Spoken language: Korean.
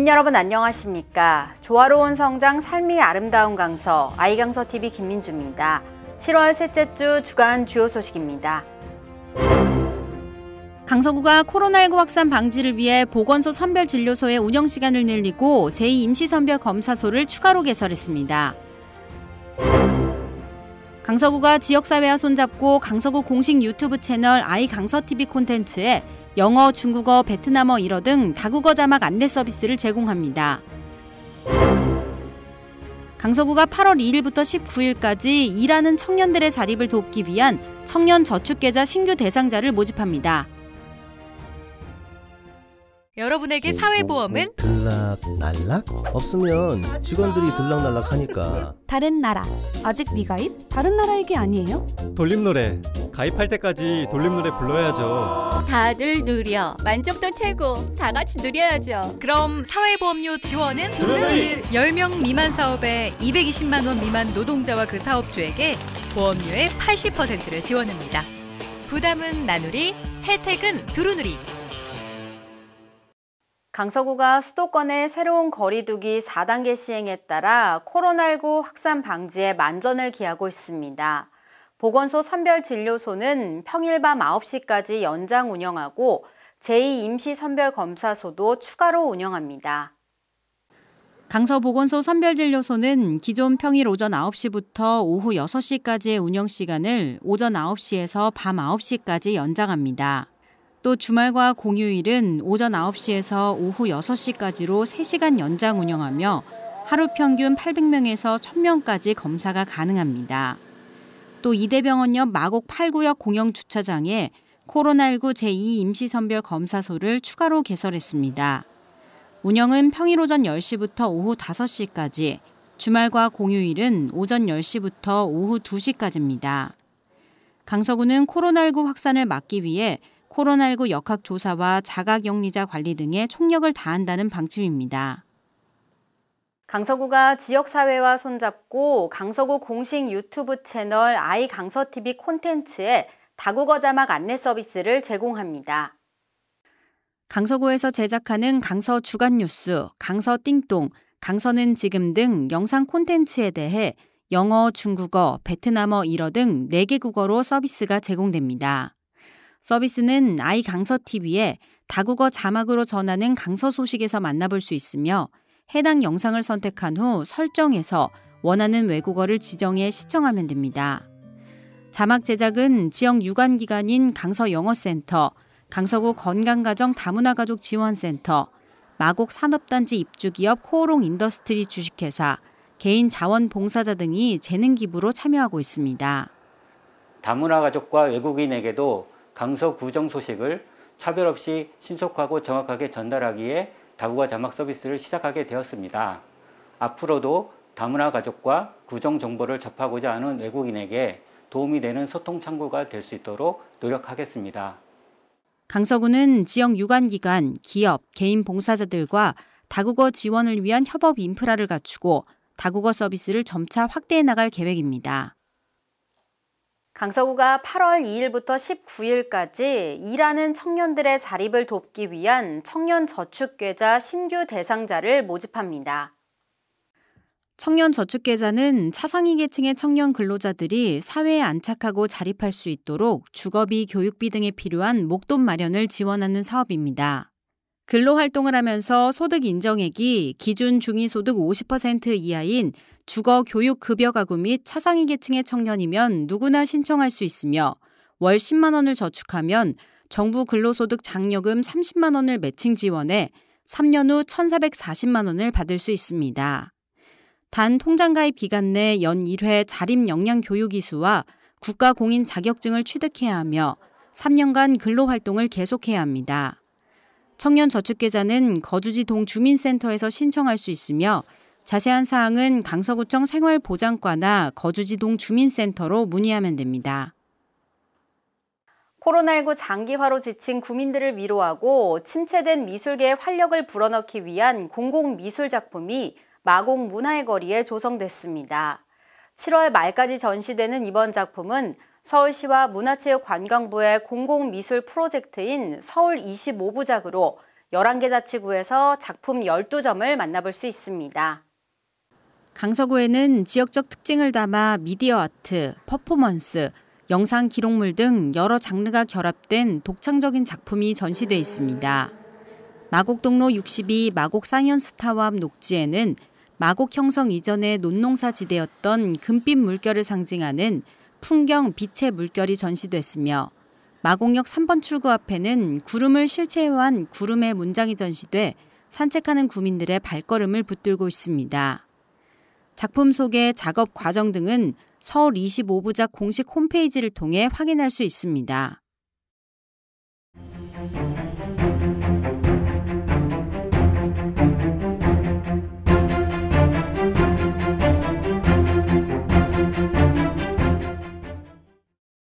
국민 여러분 안녕하십니까? 조화로운 성장 삶이 아름다운 강서 아이강서TV 김민주입니다. 7월 셋째 주 주간 주요 소식입니다. 강서구가 코로나19 확산 방지를 위해 보건소 선별진료소의 운영시간을 늘리고 제2임시선별검사소를 추가로 개설했습니다. 강서구가 지역사회와 손잡고 강서구 공식 유튜브 채널 아이강서TV 콘텐츠에 영어, 중국어, 베트남어, 일어 등 다국어 자막 안내 서비스를 제공합니다. 강서구가 8월 2일부터 19일까지 일하는 청년들의 자립을 돕기 위한 청년저축계좌 신규 대상자를 모집합니다. 여러분에게 사회보험은? 들락날락? 없으면 직원들이 들락날락하니까. 다른 나라, 아직 미가입? 다른 나라 얘기 아니에요? 돌림노래, 가입할 때까지 돌림노래 불러야죠. 다들 누려, 만족도 최고, 다 같이 누려야죠. 그럼 사회보험료 지원은? 두루두리! 10명 미만 사업에 220만 원 미만 노동자와 그 사업주에게 보험료의 80%를 지원합니다. 부담은 나누리, 혜택은 두루누리. 강서구가 수도권의 새로운 거리두기 4단계 시행에 따라 코로나19 확산 방지에 만전을 기하고 있습니다. 보건소 선별진료소는 평일 밤 9시까지 연장 운영하고 제2임시선별검사소도 추가로 운영합니다. 강서보건소 선별진료소는 기존 평일 오전 9시부터 오후 6시까지의 운영시간을 오전 9시에서 밤 9시까지 연장합니다. 또 주말과 공휴일은 오전 9시에서 오후 6시까지로 3시간 연장 운영하며 하루 평균 800명에서 1000명까지 검사가 가능합니다. 또 이대병원 옆 마곡 8구역 공영주차장에 코로나19 제2임시선별검사소를 추가로 개설했습니다. 운영은 평일 오전 10시부터 오후 5시까지, 주말과 공휴일은 오전 10시부터 오후 2시까지입니다. 강서구는 코로나19 확산을 막기 위해 코로나19 역학조사와 자가격리자 관리 등에 총력을 다한다는 방침입니다. 강서구가 지역사회와 손잡고 강서구 공식 유튜브 채널 아이강서TV 콘텐츠에 다국어 자막 안내 서비스를 제공합니다. 강서구에서 제작하는 강서 주간뉴스, 강서띵똥, 강서는 지금 등 영상 콘텐츠에 대해 영어, 중국어, 베트남어, 일어 등 4개 국어로 서비스가 제공됩니다. 서비스는 아이강서TV에 다국어 자막으로 전하는 강서 소식에서 만나볼 수 있으며 해당 영상을 선택한 후 설정에서 원하는 외국어를 지정해 시청하면 됩니다. 자막 제작은 지역 유관기관인 강서영어센터, 강서구 건강가정 다문화가족 지원센터, 마곡 산업단지 입주기업 코오롱 인더스트리 주식회사, 개인 자원봉사자 등이 재능 기부로 참여하고 있습니다. 다문화가족과 외국인에게도 강서 구정 소식을 차별 없이 신속하고 정확하게 전달하기에 다국어 자막 서비스를 시작하게 되었습니다. 앞으로도 다문화 가족과 구정 정보를 접하고자 하는 외국인에게 도움이 되는 소통 창구가 될 수 있도록 노력하겠습니다. 강서구는 지역 유관기관, 기업, 개인 봉사자들과 다국어 지원을 위한 협업 인프라를 갖추고 다국어 서비스를 점차 확대해 나갈 계획입니다. 강서구가 8월 2일부터 19일까지 일하는 청년들의 자립을 돕기 위한 청년저축계좌 신규 대상자를 모집합니다. 청년저축계좌는 차상위 계층의 청년 근로자들이 사회에 안착하고 자립할 수 있도록 주거비, 교육비 등에 필요한 목돈 마련을 지원하는 사업입니다. 근로활동을 하면서 소득 인정액이 기준 중위소득 50% 이하인 주거, 교육, 급여 가구 및 차상위 계층의 청년이면 누구나 신청할 수 있으며 월 10만 원을 저축하면 정부 근로소득 장려금 30만 원을 매칭 지원해 3년 후 1,440만 원을 받을 수 있습니다. 단 통장 가입 기간 내 연 1회 자립 역량 교육 이수와 국가 공인 자격증을 취득해야 하며 3년간 근로활동을 계속해야 합니다. 청년저축계좌는 거주지 동주민센터에서 신청할 수 있으며 자세한 사항은 강서구청 생활보장과나 거주지 동주민센터로 문의하면 됩니다. 코로나19 장기화로 지친 구민들을 위로하고 침체된 미술계에 활력을 불어넣기 위한 공공미술작품이 마곡 문화의 거리에 조성됐습니다. 7월 말까지 전시되는 이번 작품은 서울시와 문화체육관광부의 공공미술 프로젝트인 서울 25부작으로 11개 자치구에서 작품 12점을 만나볼 수 있습니다. 강서구에는 지역적 특징을 담아 미디어 아트, 퍼포먼스, 영상 기록물 등 여러 장르가 결합된 독창적인 작품이 전시돼 있습니다. 마곡동로 62 마곡 사이언스타워 녹지에는 마곡 형성 이전의 논농사 지대였던 금빛 물결을 상징하는 풍경 빛의 물결이 전시됐으며 마곡역 3번 출구 앞에는 구름을 실체화한 구름의 문장이 전시돼 산책하는 구민들의 발걸음을 붙들고 있습니다. 작품 소개, 작업 과정 등은 서울 25부작 공식 홈페이지를 통해 확인할 수 있습니다.